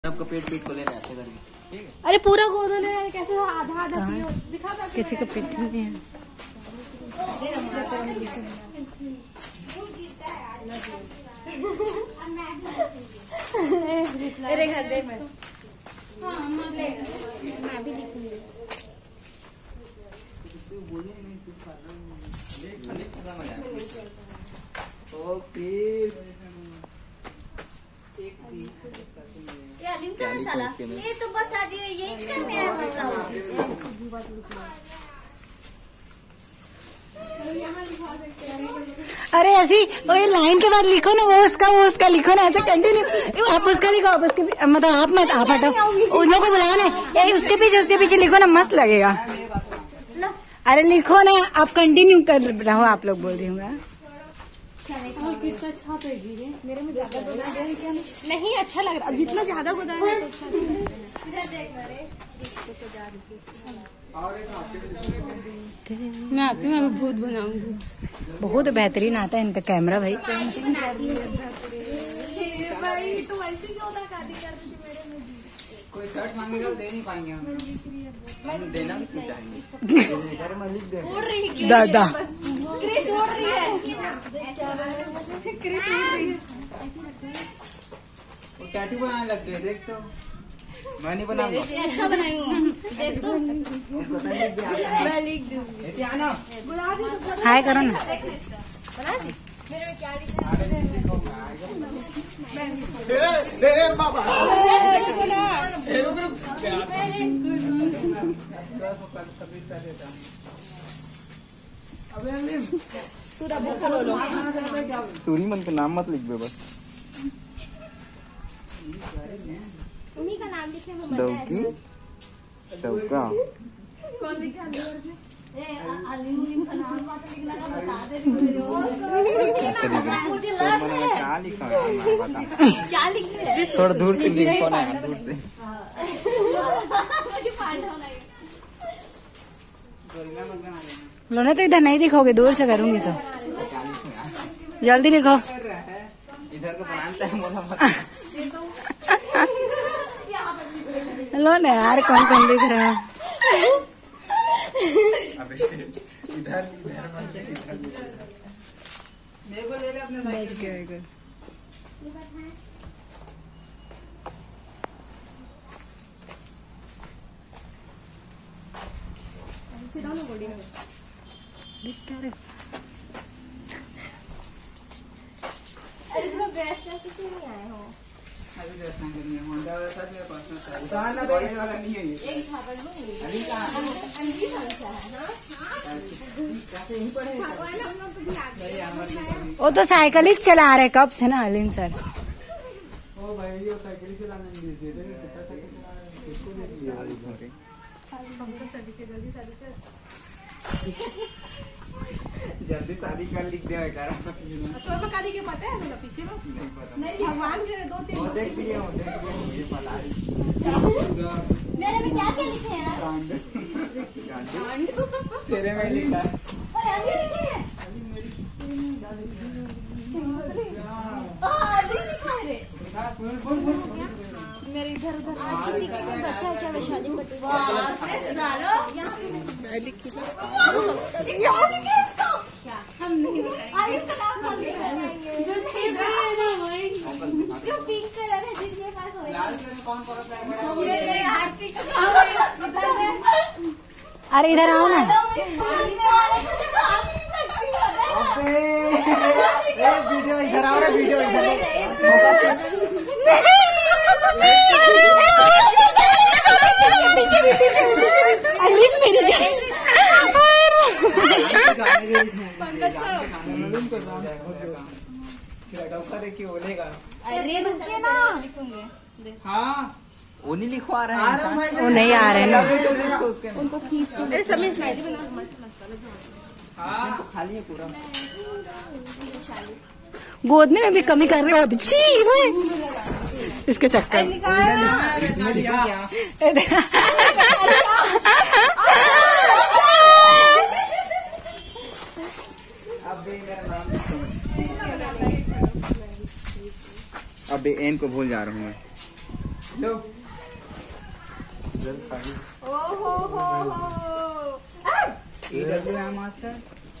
आपका पेट को लेना ऐसे करके, ठीक है? अरे पूरा गोद ले कैसे आधा आधा पियो दिखा दो किसी का पेट नहीं है। मेरे घर दे मैं भी लिखूंगी। ये तो बस आज यही करने आया बताओ। अरे ऐसी वही लाइन के बाद लिखो ना, वो उसका लिखो ना, ऐसे कंटिन्यू। आप उसका लिखो, आप उसके मतलब आप हटो, उन लोगों को बुलाओ ना, यही उसके पीछे लिखो ना, मस्त लगेगा। अरे लिखो ना, आप कंटिन्यू कर रहो, आप लोग बोल रही हूँ। कितना अच्छा पेगी मेरे में ज्यादा गोदान है क्या? नहीं अच्छा लग रहा, अब जितना ज्यादा गोदान है मैं आपके में भूत बनाऊंगी। बहुत बेहतरीन आता है इनका कैमरा भाई। भाई तो वैसे क्यों होता शादी करती थी मेरे में। कोई शर्ट मांगेगा तो दे नहीं पाएंगे हम, देना भी चाहेंगे। उड़ रही है दादा क्रिश उड़ रही है, क्रिश उड़ रही है। वो टैटू बनाने लग गए, देख तो मैं नहीं बनाऊंगा। अच्छा बनाई हूँ, देख तो मैं लिख दूंगी। हाय करो ना। मेरे में क्या लिखा टूरी मन का नाम मत लिख दो बस। उन्हीं का नाम लिखे हम डौकी डौका। कौन लिखा अलीम का नाम लिखना का बता दे। मुझे लग रहा है क्या लिखा है बता। क्या लिखे है? थोड़ा दूर से लिखो ना, दूर से। लो ना, तो इधर नहीं दिखोगे, दूर से करूंगी तो। जल्दी लिखो। इधर को बनाता है मोला मत। लो ना यार, कौन लिख रहा है? इधर मेरे को ले ले अपने साइकिल। अरे इसमें ड्रेस कैसे नहीं आए हो? अभी ड्रेस नहीं करनी है, होंडा वाला मेरा पर्सनल है, उतारना पड़ने वाला नहीं है ये। एक छापड़ लूंगी। अभी कहाँ अंजी समझा है ना? कैसे यहीं पड़ेगा? वो तो साइकिल ही चला रहे कब से ना अलीम सर। ओ भाई ये साइकिल चलाने नहीं दे रहे, कितना साइकिल चला रहे हैं, किसको दे दिया? जल्दी शादी कर लिख दे करा। तो शादी के पता है मेरा पीछे में? नहीं पता। नहीं भगवान के 2-3 वो देख लिए मुझे पता है। मेरे में क्या क्या लिखे हैं? तेरे में लिखा है। और आगे लिखे हैं? लिखा है रे। मेरे इधर उधर किसी का कोई बच्चा है क्या? मैं शादी में हम नहीं बताएंगे। जो पिंक कलर है जिसके पास हो लाल कलर में कौन पकड़ता है? अरे इधर आओ ना। वीडियो इधर आओ, वीडियो इधर। अलीम मेरी जान। देखिए बोलेगा। अरे रुके ना, लिखूंगे। हाँ वो नहीं लिखवा रहे हैं, वो नहीं आ रहे ना। उनको खींच के अरे समय स्माइली बना मस्त मस्त। हाँ खाली है पूरा। गोदने में भी कमी कर रहे हो इसके चक्कर। इसमें लिखा क्या? अब मेरा नाम अब एन को भूल जा रहा हूँ मैं। मास्टर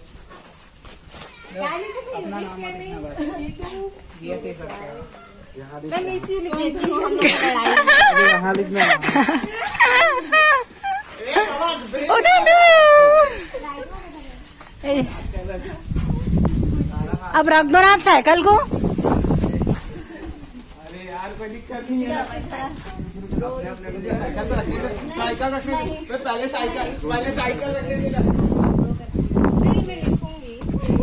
अपना नाम लिखना बस। ये पे करता है मैं मिस यू लिख देती हूँ, हम लोग लड़ाई। यहाँ लिखना। अब रख दो ना आप साइकिल को। अरे यार कोई दिक्कत नहीं है। साइकिल रखने दो। पहले साइकिल रखने देना। नहीं मैं लिखूंगी।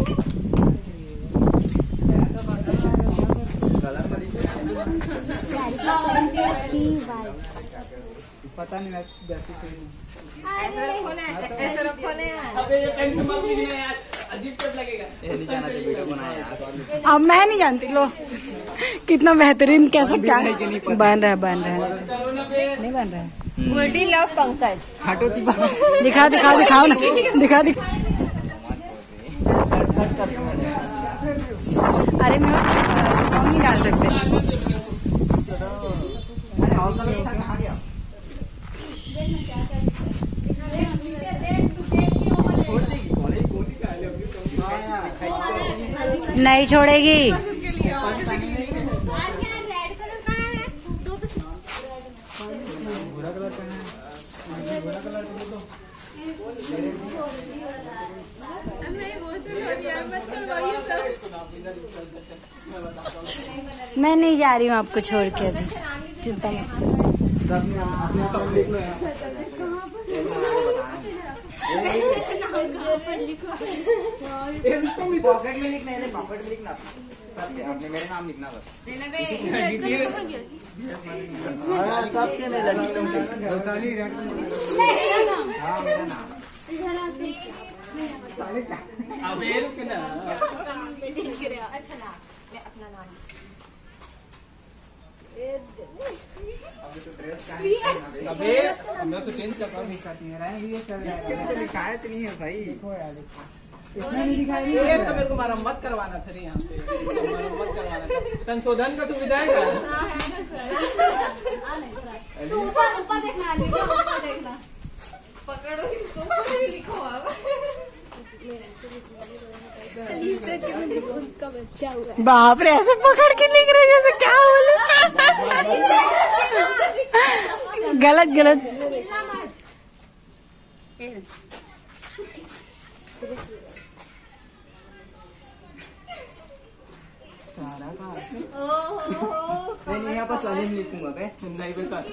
पता नहीं मैं जैसे ऐसा रखो ना, ऐसा रखो ना यार। अबे ये पेन से मत लिखना यार, अजीब टेप लगेगा। ये नहीं जाना तो वीडियो बनाया यार। अब मैं नहीं जानती लो कितना बेहतरीन कैसा क्या बन रहा है नहीं बन रहा है। गोल्डी लव पंकज। हटो दिखाओ ना दिखा अरे मैं सॉन्ग नहीं डाल सकते। नहीं छोड़ेगी। रेड कलर का है दो तो भूरा कलर का है। भूरा कलर का दो। मैं नहीं जा रही हूँ आपको छोड़ के अभी, चिंता मत। पॉकेट में लिखना है, पॉकेट में लिखना। आपने मेरे नाम लिखना बस। सबके में लड़की हाँ मेरा नाम। अबे रुक ना। अच्छा ना मैं अपना नाम अबे मैं तो चेंज करता हूँ। लिखाया नहीं है भाई। ये तो मेरे को मरम्मत करवाना था यहाँ पे। मरम्मत करवाना था, संशोधन का सुविधा है क्या? ऊपर देखना, ऊपर देखना। पकड़ो इसको, ऊपर भी लिखो अब। उसका बच्चा हुआ। बाप रे ऐसे पकड़ के लिख रहे जैसे क्या बोले। गलत नहीं यहाँ पर सलीम लिखूंगा बे। नहीं बे चल।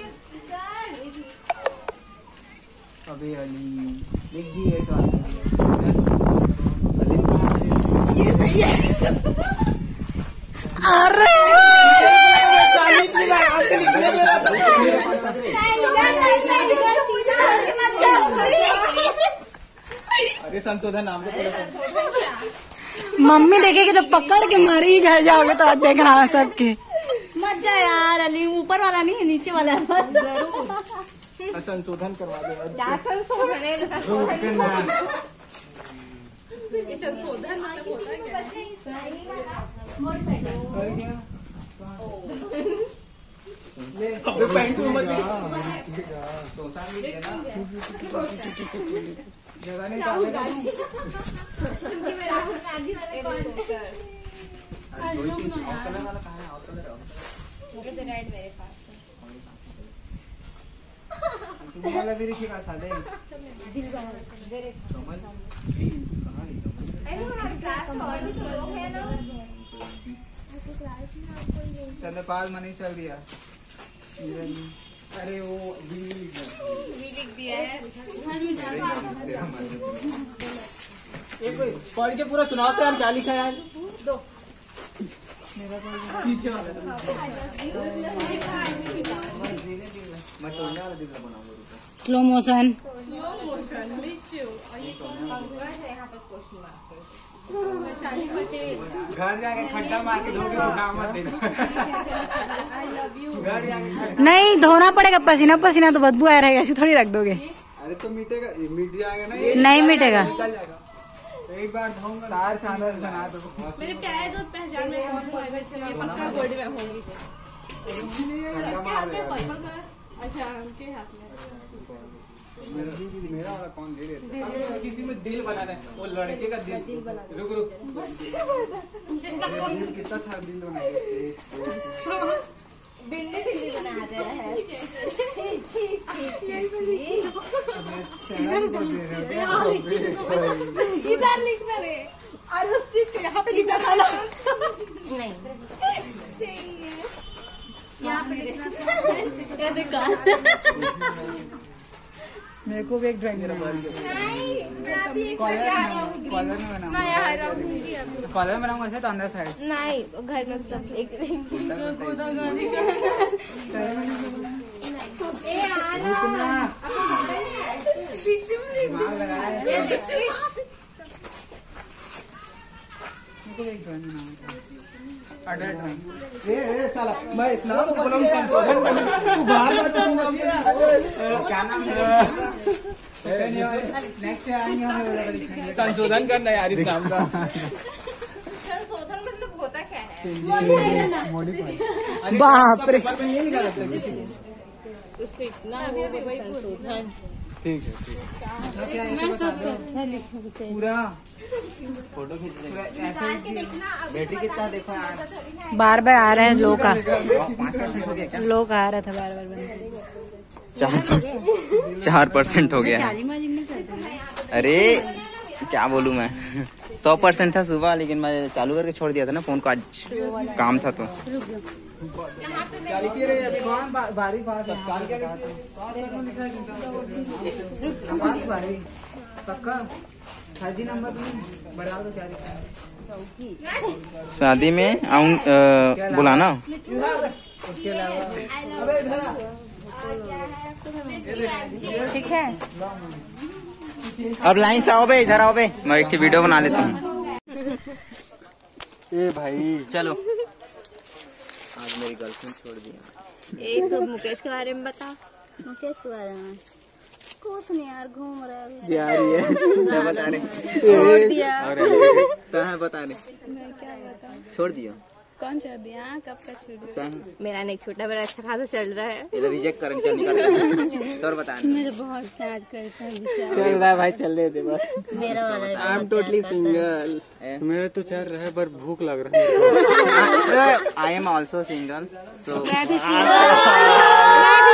अबे अली लिख दिए तो ये सही है। अरे अरे संशोधन नाम तो मम्मी देखेगी तो पकड़ के मारी ही घर जाओगे तो आप देख रहा है सबके। मत जा यार अली, ऊपर वाला नहीं है नीचे वाला है। जरूर संशोधन करवा दे। संशोधन पैंट में मत जगह नहीं रेड मेरे पास तुम्हारा भी लिखेगा सादे। चंद्रपाल मनी चल दिया। अरे वो भी लिख दिया है। एक पढ़ के पूरा सुनाओ यार, क्या लिखा है यार? दो पीछे वाला स्लो मोशन। पंकज है यहाँ पर क्वेश्चन मार्क। घर जाके खड्डा मार के धोके उठा मत देना। घर जाके नहीं धोना पड़ेगा, पसीना पसीना तो बदबू आ रहेगा, ऐसे थोड़ी रख दोगे। अरे तो मिटेगा, मिट जाएगा ना। नहीं मिटेगा। निकल जाएगा। एक बार धोऊंगा तार चादर बना दो। मेरे प्यारे दोस्त पहचान में पक्का गोल्डी में होंगी। अच्छा उनके हाथ में मेरा वाला कौन दे देता है? किसी में दिल बनाना है, वो लड़के का दिल। रुक रुक, कितना था दिल बनाया? बिल्ली बिल्ली बनाते हैं। छी छी छी इधर लिखना रे और उस चीज को यहाँ पे लिखा था ना। नहीं यहाँ पे लिखना ये देखा। मेरे को भी एक ड्राइंग नहीं मैं भी एक कॉलर में मैं यहाँ रहूंगी अभी। कॉलर बनाऊंगा ऐसे तो अंदर साइड। नहीं घर में सब एक साला मैं इस नाम को बोला संशोधन करने तू बाहर मत क्या नाम है नेक्स्ट आएंगे हम संशोधन करना यार इस नाम का। संशोधन मतलब होता क्या है? बाप रे। ये लिखा रहता है किसी उसको इतना वो संशोधन। ठीक है मैं सबसे अच्छा लिखूंगी पूरा फोटो खींच बैटरी कितना देखो यार। बार बार आ रहा है लोग का 5% हो गया क्या? लोग आ रहा था बार बार 4% हो गया। अरे क्या बोलूं मैं 100% था सुबह, लेकिन मैं चालू करके छोड़ दिया था ना फोन को, आज काम था तो। शादी नंबर बढ़ा दो क्या? शादी में आऊं बुलाना। उसके अलावा ठीक है। अब लाइन से आओ बे, इधर आओ बे, मैं एक वीडियो बना लेता हूँ। ए भाई चलो आज मेरी गर्लफ्रेंड छोड़ दी। एक तो मुकेश के बारे में बता। मुकेश के बारे में कुछ नहीं यार, घूम रहा है क्या बता रहे? छोड़ दिया। कहाँ बता रहे? मैं क्या बताऊं? छोड़ दिया। कौन छोड़ दिया? कब का छोड़ दिया? मेरा नहीं छोटा, मेरा अच्छा खासा चल रहा है। इधर रिजेक्ट करेंगे, चल निकाल। तो और बता मुझे बहुत सैड करता है बेचारा। चल रहा है भाई, चल दे बस। मेरा वाला आई एम टोटली सिंगल। मेरा तो चल रहा है पर भूख लग रहा है। I am also single, so मैं भी single।